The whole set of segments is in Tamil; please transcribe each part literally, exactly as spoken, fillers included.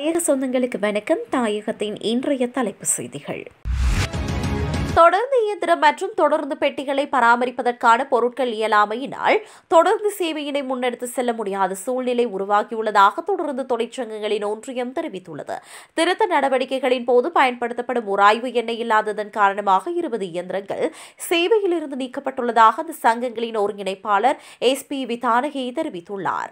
தாயக சொந்தங்களுக்கு வணக்கம். தாயகத்தின் இன்றைய தலைப்புச் செய்திகள். தொடர்ந்து இயந்திரம் மற்றும் தொடர்ந்து பெட்டிகளை பராமரிப்பதற்கான பொருட்கள் இயலாமையினால் தொடர்ந்து சேவையினை முன்னெடுத்து செல்ல முடியாத சூழ்நிலை உருவாகியுள்ளதாக தொடர்ந்து தொழிற்சங்கங்களின் ஒன்றியம் தெரிவித்துள்ளது. திருத்த நடவடிக்கைகளின் போது பயன்படுத்தப்படும் உராய்வு எண்ணெய் இல்லாததன் காரணமாக இருபது இயந்திரங்கள் சேவையிலிருந்து நீக்கப்பட்டுள்ளதாக அந்த சங்கங்களின் ஒருங்கிணைப்பாளர் எஸ் பி விதானகி தெரிவித்துள்ளார்.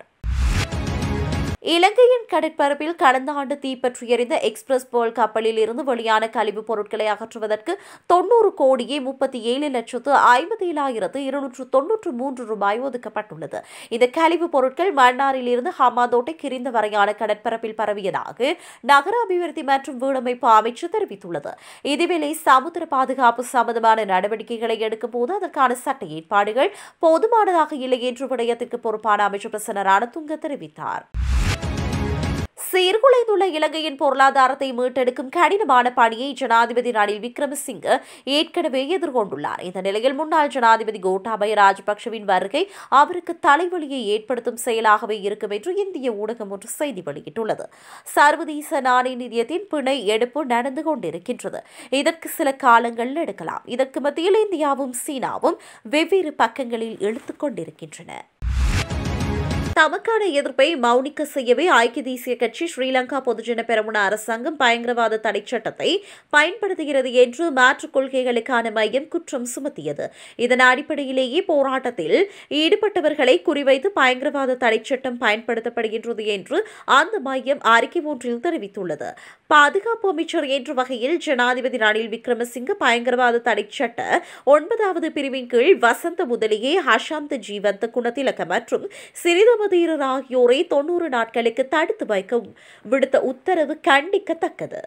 இலங்கையின் கடற்பரப்பில் கடந்த ஆண்டு தீப்பற்றி எறிந்த எக்ஸ்பிரஸ் பேர்ல் கப்பலில் இருந்து வெளியான கழிவுப் பொருட்களை அகற்றுவதற்கு தொன்னூறு கோடியே முப்பத்தி ஏழு லட்சத்து ஐம்பத்தி ஏழாயிரத்து இருநூற்று தொன்னூற்று மூன்று ரூபாய் ஒதுக்கப்பட்டுள்ளது. இந்த கழிவுப் பொருட்கள் மன்னாரில் இருந்து ஹமாதோட்டை கிரிந்த வரையான கடற்பரப்பில் பரவியதாக நகர அபிவிருத்தி மற்றும் வீடமைப்பு அமைச்சு தெரிவித்துள்ளது. இதுவேளை சமுத்திர பாதுகாப்பு சம்பந்தமான நடவடிக்கைகளை எடுக்கும் போது அதற்கான சட்ட ஏற்பாடுகள் போதுமானதாக இல்லை என்று விடயத்திற்கு பொறுப்பான அமைச்சர் பிரசன்ன ரணதுங்க தெரிவித்தார். சீர்குலைந்துள்ள இலங்கையின் பொருளாதாரத்தை மீட்டெடுக்கும் கடினமான பணியை ஜனாதிபதி ரணில் விக்ரமசிங்க ஏற்கனவே எதிர்கொண்டுள்ளார். இந்த நிலையில் முன்னாள் ஜனாதிபதி கோட்டாபய ராஜபக்சவின் வருகை அவருக்கு தலைவலியை ஏற்படுத்தும் செயலாகவே இருக்கும் என்று இந்திய ஊடகம் ஒன்று செய்தி வெளியிட்டுள்ளது. சர்வதேச நாணய நிதியத்தின் பிணை எடுப்பு நடந்து கொண்டிருக்கின்றது. இதற்கு சில காலங்கள் எடுக்கலாம். இதற்கு மத்தியில் இந்தியாவும் சீனாவும் வெவ்வேறு பக்கங்களில் இழுத்துக் கொண்டிருக்கின்றன. தமக்கான எதிர்ப்பை மௌனிக்க செய்யவே ஐக்கிய தேசிய கட்சி ஸ்ரீலங்கா பொதுஜன பெரமுன அரசாங்கம் பயங்கரவாத தடை சட்டத்தை பயன்படுத்துகிறது என்று மாற்றுக் கொள்கைகளுக்கான மையம் குற்றம் சுமத்தியது. இதன் அடிப்படையிலேயே போராட்டத்தில் ஈடுபட்டவர்களை குறிவைத்து பயங்கரவாத தடை சட்டம் பயன்படுத்தப்படுகின்றது என்று அந்த மையம் அறிக்கை ஒன்றில் தெரிவித்துள்ளது. பாதுகாப்பு அமைச்சர் என்ற வகையில் ஜனாதிபதி ரணில் விக்ரமசிங்க பயங்கரவாத தடை சட்ட ஒன்பதாவது பிரிவின் கீழ் வசந்த முதலியே ஹஷாந்த ஜீவந்த குணத்திலக்க மற்றும் சிறிதம ஆகியோரை தொன்னூறு நாட்களுக்கு தடுத்து வைக்க விடுத்த உத்தரவு கண்டிக்கத்தக்கது.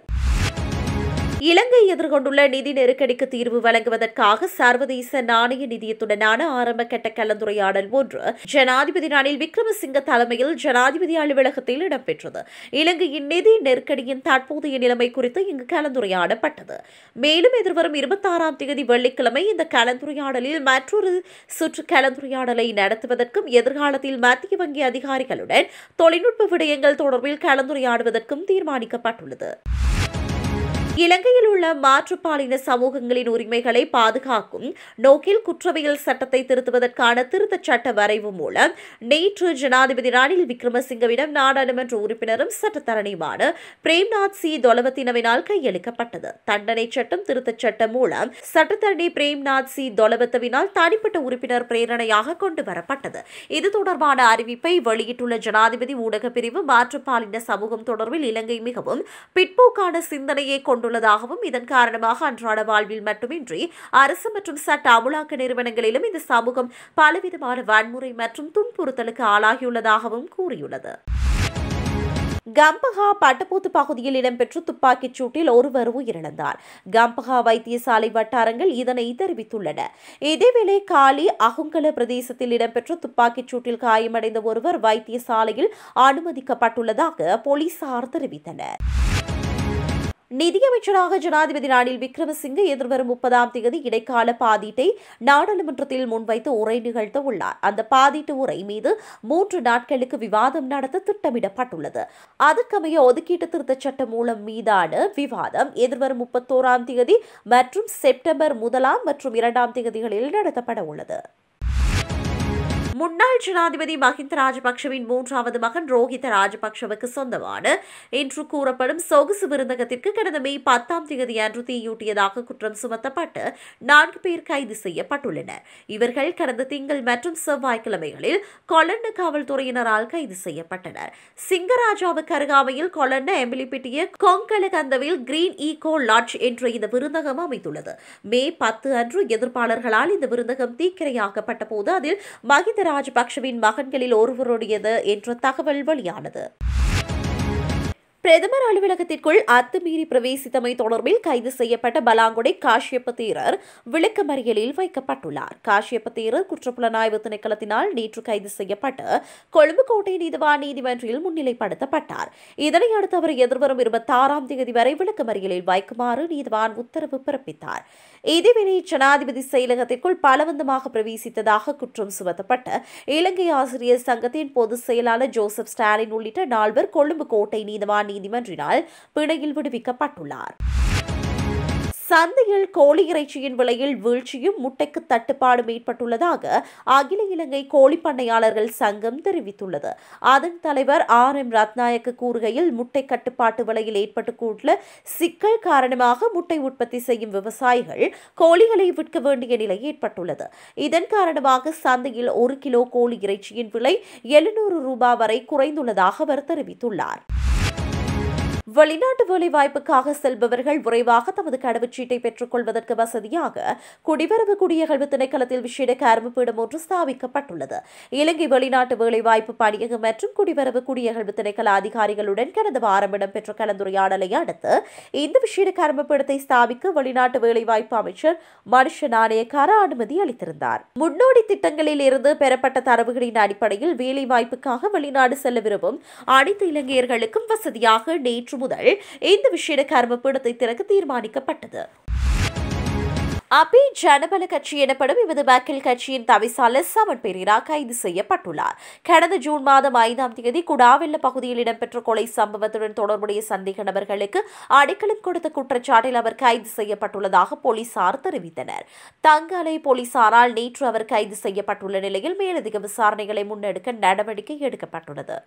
இலங்கை எதிர்கொண்டுள்ள நிதி நெருக்கடிக்கு தீர்வு வழங்குவதற்காக சர்வதேச நாணய நிதியத்துடனான ஆரம்ப கட்ட கலந்துரையாடல் ஒன்று ஜனாதிபதி ரணில் விக்ரமசிங்க தலைமையில் ஜனாதிபதி அலுவலகத்தில் இடம்பெற்றது. இலங்கையின் நிதி நெருக்கடியின் தற்போதைய நிலைமை குறித்து இங்கு கலந்துரையாடப்பட்டது. மேலும் எதிர்வரும் இருபத்தி ஆறாம் தேதி வெள்ளிக்கிழமை இந்த கலந்துரையாடலில் மற்றொரு சுற்று கலந்துரையாடலை நடத்துவதற்கும் எதிர்காலத்தில் மத்திய வங்கி அதிகாரிகளுடன் தொழில்நுட்ப விடயங்கள் தொடர்பில் கலந்துரையாடுவதற்கும் தீர்மானிக்கப்பட்டுள்ளது. இலங்கையில் உள்ள மாற்றுப்பாலின சமூகங்களின் உரிமைகளை பாதுகாக்கும் நோக்கில் குற்றவியல் சட்டத்தை திருத்துவதற்கான திருத்தச் சட்ட வரைவு மூலம் நேற்று ஜனாதிபதி ரணில் விக்ரமசிங்கவிடம் நாடாளுமன்ற உறுப்பினரும் சட்டத்தரணியுமான பிரேம்நாத் சி தொலவத்தினவினால் கையளிக்கப்பட்டது. தண்டனை சட்டம் திருத்தச் சட்டம் மூலம் சட்டத்தரணி பிரேம்நாத் சி தொலவத்தவினால் தனிப்பட்ட உறுப்பினர் பிரேரணையாக கொண்டு வரப்பட்டது. இது தொடர்பான அறிவிப்பை வெளியிட்டுள்ள ஜனாதிபதி ஊடக பிரிவு மாற்றுப்பாலின சமூகம் தொடர்பில் இலங்கை மிகவும் பிற்போக்கான சிந்தனையை கொண்டு உள்ளதாகவும் இதன் காரணமாக அன்றாட வாழ்வில் மட்டுமின்றி அரசு மற்றும் சட்ட அமுலாக்க நிறுவனங்களிலும் இந்த சமூகம் பலவிதமான வன்முறை மற்றும் துன்புறுத்தலுக்கு ஆளாகியுள்ளதாகவும் கூறியுள்ளது. கம்பஹா பட்டபோத்து பகுதியில் இடம்பெற்ற துப்பாக்கிச் சூட்டில் ஒருவர் உயிரிழந்தார். கம்பஹா வைத்தியசாலை வட்டாரங்கள் இதனை தெரிவித்துள்ளன. இதேவேளை காலி அகுங்கல பிரதேசத்தில் இடம்பெற்ற துப்பாக்கிச் சூட்டில் காயமடைந்த ஒருவர் வைத்தியசாலையில் அனுமதிக்கப்பட்டுள்ளதாக போலீசார் தெரிவித்தனர். நிதியமைச்சராக ஜனாதிபதி ரணில் விக்ரமசிங்கே எதிர்வரும் முப்பதாம் தேதி இடைக்கால பாதீட்டை நாடாளுமன்றத்தில் முன்வைத்து உரை நிகழ்த்த உள்ளார். அந்த பாதீட்டு உரை மீது மூன்று நாட்களுக்கு விவாதம் நடத்த திட்டமிடப்பட்டுள்ளது. அதற்கமைய ஒதுக்கீட்டு திருத்தச் சட்டம் மூலம் மீதான விவாதம் எதிர்வரும் முப்பத்தோராம் தேதி மற்றும் செப்டம்பர் முதலாம் மற்றும் இரண்டாம் தேதிகளில் நடத்தப்பட உள்ளது. முன்னாள் ஜனாதிபதி மஹிந்த ராஜபக்சவின் மூன்றாவது மகன் ரோஹித ராஜபக்சவுக்கு சொந்தமான என்று கூறப்படும் சொகுசு விருந்தகத்திற்கு கடந்த மே பத்தாம் தேதி அன்று தீயூட்டியதாக குற்றம் சுமத்தப்பட்டு நான்கு பேர் கைது செய்யப்பட்டுள்ளனர். இவர்கள் கடந்த திங்கள் மற்றும் செவ்வாய்க்கிழமைகளில் கொலன்ன காவல்துறையினரால் கைது செய்யப்பட்டனர். சிங்கராஜாவுக்கு அருகாமையில் கொலன்ன எம்பிலிப்பிட்டிய கொங்கலகந்தவில் கிரீன் ஈகோ லாட்ஜ் என்ற இந்த விருந்தகம் அமைந்துள்ளது. மே பத்து அன்று எதிர்ப்பாளர்களால் இந்த விருந்தகம் தீக்கிரையாக்கப்பட்ட போது அதில் மஹிந்த ராஜபக்சவின் மகன்களில் ஒருவருடையது என்ற தகவல் வெளியானது. பிரதமர் அலுவலகத்திற்குள் அத்துமீறி பிரவேசித்தமை தொடர்பில் கைது செய்யப்பட்ட பலாங்குடை காஷ்யப்ப தேரர் விளக்கமறியலில் வைக்கப்பட்டுள்ளார். காஷ்யப்ப தேரர் குற்றப்புலனாய்வு திணைக்களத்தினால் நேற்று கைது செய்யப்பட்டு கொழும்பு கோட்டை நீதிவான் நீதிமன்றில் முன்னிலைப்படுத்தப்பட்டார். இதனையடுத்து அவர் எதிர்வரும் இருபத்தி ஆறாம் தேதி வரை விளக்கமறியலில் வைக்குமாறு நீதிவான் உத்தரவு பிறப்பித்தார். இதேவேளை ஜனாதிபதி செயலகத்திற்குள் பலவந்தமாக பிரவேசித்ததாக குற்றம் சுமத்தப்பட்ட இலங்கை ஆசிரியர் சங்கத்தின் பொதுச் செயலாளர் ஜோசப் ஸ்டாலின் உள்ளிட்ட நால்வர் கொழும்பு கோட்டை நீதிவான் நீதிமன்றினால் பிணையில் விடுவிக்கப்பட்டுள்ளார். சந்தையில் கோழி இறைச்சியின் விலையில் வீழ்ச்சியும் முட்டைக்கு தட்டுப்பாடும் ஏற்பட்டுள்ளதாக அகில இலங்கை கோழி பண்ணையாளர்கள் சங்கம் தெரிவித்துள்ளது. அதன் தலைவர் ஆர் எம் ரத்நாயக்க கூறுகையில், முட்டை கட்டுப்பாட்டு விலையில் ஏற்பட்டுள்ள சிக்கல் காரணமாக முட்டை உற்பத்தி செய்யும் விவசாயிகள் கோழிகளை விற்க வேண்டிய நிலை ஏற்பட்டுள்ளது. இதன் காரணமாக சந்தையில் ஒரு கிலோ கோழி இறைச்சியின் விலை எழுநூறு ரூபாய் வரை குறைந்துள்ளதாக அவர் தெரிவித்துள்ளார். வெளிநாட்டு வேலைவாய்ப்புக்காக செல்பவர்கள் விரைவாக தமது கடவுச்சீட்டை பெற்றுக் கொள்வதற்கு வசதியாக குடிவரவு குடியகழ்வு திணைக்களத்தில் விசேட கரும்புப்பீடம் ஒன்று ஸ்தாபிக்கப்பட்டுள்ளது. இலங்கை வெளிநாட்டு வேலைவாய்ப்பு பணியகம் மற்றும் குடிவரவு குடியகழ்வு திணைக்கள அதிகாரிகளுடன் கடந்த வாரம் இடம்பெற்ற கலந்துரையாடலை அடுத்து இந்த விசேட கரும்புப்பீடத்தை ஸ்தாபிக்க வெளிநாட்டு வேலைவாய்ப்பு அமைச்சர் மனுஷ நாணயக்கார அனுமதி அளித்திருந்தார். முன்னோடி திட்டங்களில் இருந்து பெறப்பட்ட தரவுகளின் அடிப்படையில் வேலைவாய்ப்புக்காக வெளிநாடு செல்ல விரும்பும் அனைத்து இலங்கையர்களுக்கும் வசதியாக நேற்று முதல் இந்த விசேட கரும்புப்பீடத்தை திறக்க தீர்மானிக்கப்பட்டது. அபி ஜனபல கட்சி எனப்படும் இவது மக்கள் கட்சியின் தவிசாளர் சமன் பெரேரா கைது செய்யப்பட்டுள்ளார். கடந்த ஜூன் மாதம் ஐந்தாம் தேதி குடாவெல்ல பகுதியில் இடம்பெற்ற கொலை சம்பவத்துடன் தொடர்புடைய சந்தேக நபர்களுக்கு அடைக்கலம் கொடுத்த குற்றச்சாட்டில் அவர் கைது செய்யப்பட்டுள்ளதாக போலீசார் தெரிவித்தனர். தங்காலை போலீசாரால் நேற்று அவர் கைது செய்யப்பட்டுள்ள நிலையில் மேலதிக விசாரணைகளை முன்னெடுக்க நடவடிக்கை எடுக்கப்பட்டுள்ளது.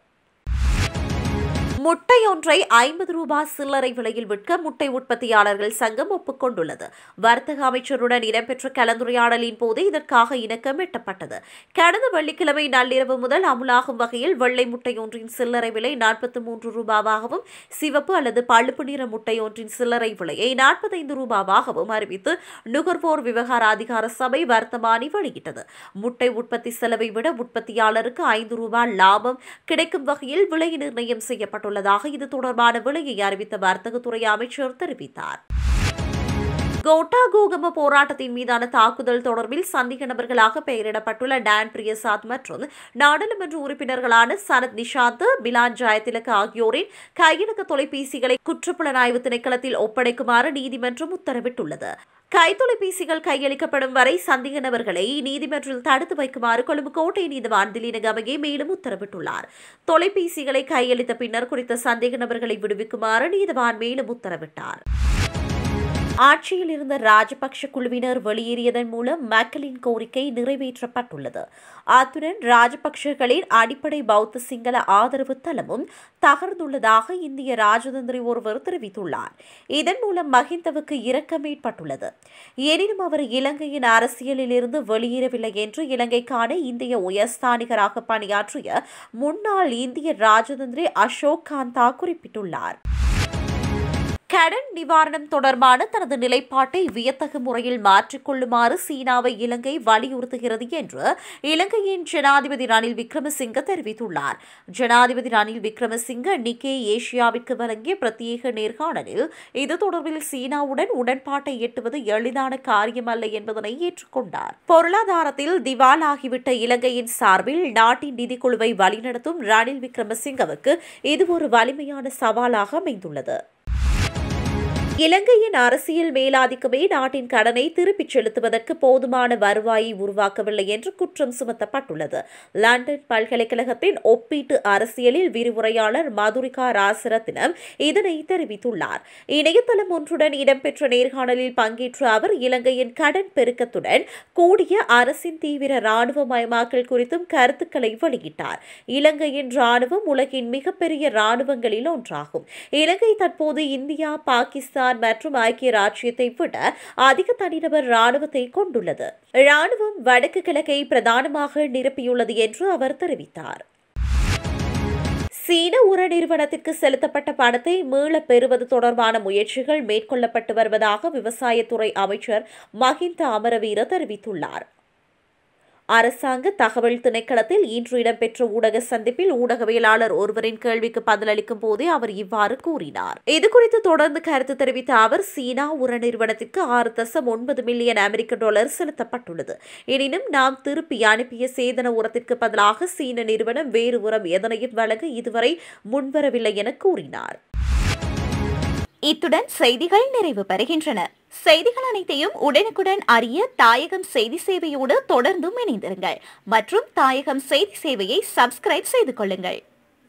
முட்டை ஒன்றை ஐம்பது ரூபாய் சில்லறை விலையில் விற்க முட்டை உற்பத்தியாளர்கள் சங்கம் ஒப்புக்கொண்டுள்ளது. வர்த்தக அமைச்சருடன் இடம்பெற்ற கலந்துரையாடலின் போது இதற்காக இணக்கம் எட்டப்பட்டது. கடந்த வெள்ளிக்கிழமை நள்ளிரவு முதல் அமுலாகும் வகையில் வெள்ளை முட்டை ஒன்றின் சில்லறை விலை நாற்பத்தி மூன்று ரூபாவாகவும் சிவப்பு அல்லது பழுப்பு நிற முட்டை ஒன்றின் சில்லறை விலையை நாற்பத்தைந்து ரூபாவாகவும் அறிவித்து நுகர்வோர் விவகார அதிகார சபை வர்த்தமானி வெளியிட்டது. முட்டை உற்பத்தி செலவை விட உற்பத்தியாளருக்கு ஐந்து ரூபாய் லாபம் கிடைக்கும் வகையில் விலை நிர்ணயம் செய்யப்பட்டுள்ளது. இது தொடர்பான விலையை அறிவித்த வர்த்தகத்துறை அமைச்சர் தெரிவித்தார். கோட்டா கோகம போராட்டத்தின் மீதான தாக்குதல் தொடர்பில் சந்தேக நபர்களாக பெயரிடப்பட்டுள்ள டான் பிரியசாத் மற்றும் நாடாளுமன்ற உறுப்பினர்களான சனத் நிஷாந்த், பிலான் ஜெயதிலக ஆகியோரின் கையடக்க தொலைபேசிகளை குற்றப்புலனாய்வு திணைக்களத்தில் ஒப்படைக்குமாறு நீதிமன்றம் உத்தரவிட்டுள்ளது. கைத்தொலைபேசிகள் கையளிக்கப்படும் வரை சந்தேக நபர்களை நீதிமன்றில் தடுத்து வைக்குமாறு கொழும்பு கோட்டை நீதிவான் திலீனகமகே மேலும் உத்தரவிட்டுள்ளார். தொலைபேசிகளை கையளித்த பின்னர் குறித்த சந்தேக நபர்களை விடுவிக்குமாறு நீதிவான் மேலும் உத்தரவிட்டார். ஆட்சியில் இருந்த ராஜபக்ஷ குழுவினர் வெளியேறியதன் மூலம் மக்களின் கோரிக்கை நிறைவேற்றப்பட்டுள்ளது. அத்துடன் ராஜபக்ஷகளின் அடிப்படை பௌத்த சிங்கள ஆதரவு தளமும் தகர்ந்துள்ளதாக இந்திய ராஜதந்திரி ஒருவர் தெரிவித்துள்ளார். இதன் மூலம் மஹிந்தவுக்கு இரக்கம் ஏற்பட்டுள்ளது. எனினும் அவர் இலங்கையின் அரசியலில் இருந்து வெளியேறவில்லை என்று இலங்கைக்கான இந்திய உயர்ஸ்தானிகராக பணியாற்றிய முன்னாள் இந்திய ராஜதந்திரி அசோக் காந்தா குறிப்பிட்டுள்ளார். கடன் நிவாரணம் தொடர்பான தனது நிலைப்பாட்டை வியத்தகு முறையில் மாற்றிக்கொள்ளுமாறு சீனாவை இலங்கை வலியுறுத்துகிறது என்று இலங்கையின் ஜனாதிபதி ரணில் விக்ரமசிங்க தெரிவித்துள்ளார். ஜனாதிபதி ரணில் விக்ரமசிங்க நிக்கே ஏசியாவிற்கு வழங்கிய பிரத்யேக நேர்காணலில் இது தொடர்பில் சீனாவுடன் உடன்பாட்டை எட்டுவது எளிதான காரியமல்ல என்பதனை ஏற்றுக்கொண்டார். பொருளாதாரத்தில் திவாலாகிவிட்ட இலங்கையின் சார்பில் நாட்டின் நிதிக்குழுவை வழிநடத்தும் ரணில் விக்ரமசிங்கவுக்கு இது ஒரு வலிமையான சவாலாக அமைந்துள்ளது. இலங்கையின் அரசியல் மேலாதிக்கமே நாட்டின் கடனை திருப்பிச் செலுத்துவதற்கு போதுமான வருவாயை உருவாக்கவில்லை என்று குற்றம் சுமத்தப்பட்டுள்ளது. லண்டன் பல்கலைக்கழகத்தின் ஒப்பீட்டு அரசியலில் விரிவுரையாளர் மதுரிகா ராசரத்னம் இதனை தெரிவித்துள்ளார். இணையதளம் ஒன்றுடன் இடம்பெற்ற நேர்காணலில் பங்கேற்ற அவர் இலங்கையின் கடன் பெருக்கத்துடன் கூடிய அரசின் தீவிர ராணுவமயமாக்கல் குறித்தும் கருத்துக்களை வெளியிட்டார். இலங்கையின் ராணுவம் உலகின் மிகப்பெரிய ராணுவங்களில் ஒன்றாகும். இலங்கை தற்போது இந்தியா, பாகிஸ்தான் மற்றும் ஐக்கிய ராச்சியத்தை விட அதிக தனிநபர் ராணுவத்தை கொண்டுள்ளது. ராணுவம் வடக்கு கிழக்கை பிரதானமாக நிரப்பியுள்ளது என்று அவர் தெரிவித்தார். சீன உர நிறுவனத்திற்கு செலுத்தப்பட்ட பணத்தை மீளப் பெறுவது தொடர்பான முயற்சிகள் மேற்கொள்ளப்பட்டு வருவதாக விவசாயத்துறை அமைச்சர் மஹிந்த அமரவீர தெரிவித்துள்ளார். அரசாங்க தகவல் திணைக்களத்தில் இன்று இடம்பெற்ற ஊடக சந்திப்பில் ஊடகவியலாளர் ஒருவரின் கேள்விக்கு பதிலளிக்கும் போதே அவர் இவ்வாறு கூறினார். இதுகுறித்து தொடர்ந்து கருத்து தெரிவித்த அவர், சீனா உர நிறுவனத்திற்கு ஆறு தசம் ஒன்பது மில்லியன் அமெரிக்க டாலர் செலுத்தப்பட்டுள்ளது. எனினும் நாம் திருப்பி அனுப்பிய சேதன உரத்திற்கு பதிலாக சீன நிறுவனம் வேறு உரம் எதனையும் வழங்க இதுவரை முன்வரவில்லை என கூறினார். இத்துடன் செய்திகள் நிறைவு பெறுகின்றன. செய்திகள் அனைத்தையும் உடனுக்குடன் அறிய தாயகம் செய்தி சேவையோடு தொடர்ந்தும் இணைந்திருங்கள் மற்றும் தாயகம் செய்தி சேவையை சப்ஸ்கிரைப் செய்து கொள்ளுங்கள்.